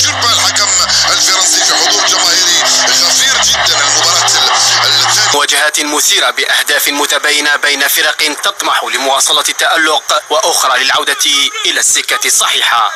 توربان الحكم الفرنسي في حضور جماهيري غفير جدا. المباراة الثانية مواجهات مثيرة بأهداف متباينة بين فرق تطمح لمواصلة التألق وأخرى للعودة إلى السكة الصحيحة.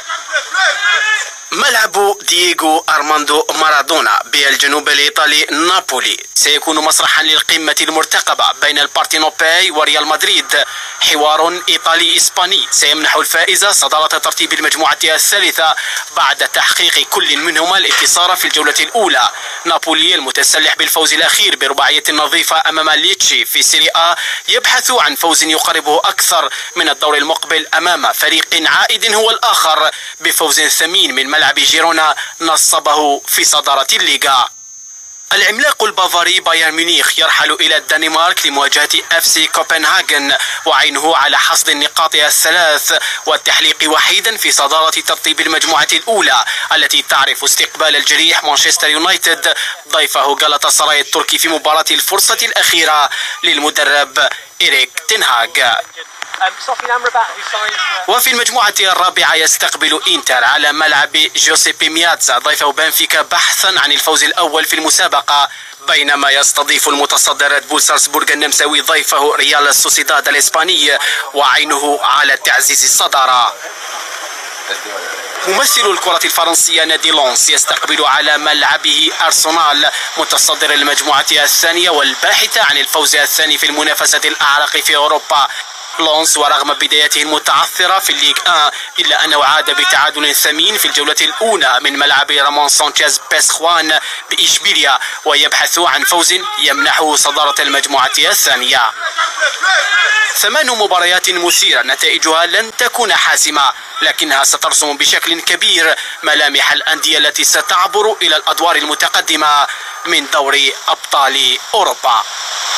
ملعب دييغو أرماندو مارادونا بالجنوب الإيطالي نابولي سيكون مسرحا للقمة المرتقبة بين البارتينوباي وريال مدريد. حوار إيطالي إسباني سيمنح الفائز صدارة ترتيب المجموعة الثالثة بعد تحقيق كل منهما الانتصار في الجولة الأولى. نابولي المتسلح بالفوز الأخير برباعية نظيفة أمام ليتشي في سيري آ يبحث عن فوز يقربه أكثر من الدور المقبل أمام فريق عائد هو الآخر بفوز ثمين من ملعب جيرونا نصبه في صدارة الليغا. العملاق البافاري بايرن ميونخ يرحل إلى الدنمارك لمواجهة FC كوبنهاغن وعينه على حصد النقاط الثلاث والتحليق وحيدا في صدارة ترتيب المجموعة الأولى التي تعرف استقبال الجريح مانشستر يونايتد ضيفه غالاتا سراي التركي في مباراة الفرصة الأخيرة للمدرب إيريك تنهاغ. وفي المجموعة الرابعة يستقبل إنتر على ملعب جوزيبي مياتزا ضيفه بنفيكا بحثا عن الفوز الأول في المسابقة، بينما يستضيف المتصدر ريد بول سالزبورغ النمساوي ضيفه ريال سوسيداد الإسباني وعينه على تعزيز الصدارة. ممثل الكرة الفرنسية نادي لونس يستقبل على ملعبه أرسنال متصدر المجموعة الثانية والباحث عن الفوز الثاني في المنافسة الأعرق في أوروبا. لونس ورغم بدايته المتعثرة في الليغ 1 إلا أنه عاد بتعادل ثمين في الجولة الأولى من ملعب رامون سانشيز بيسخوان بإشبيليا ويبحث عن فوز يمنحه صدارة المجموعة الثانية. 8 مباريات مثيرة نتائجها لن تكون حاسمة لكنها سترسم بشكل كبير ملامح الأندية التي ستعبر إلى الأدوار المتقدمة من دوري أبطال أوروبا.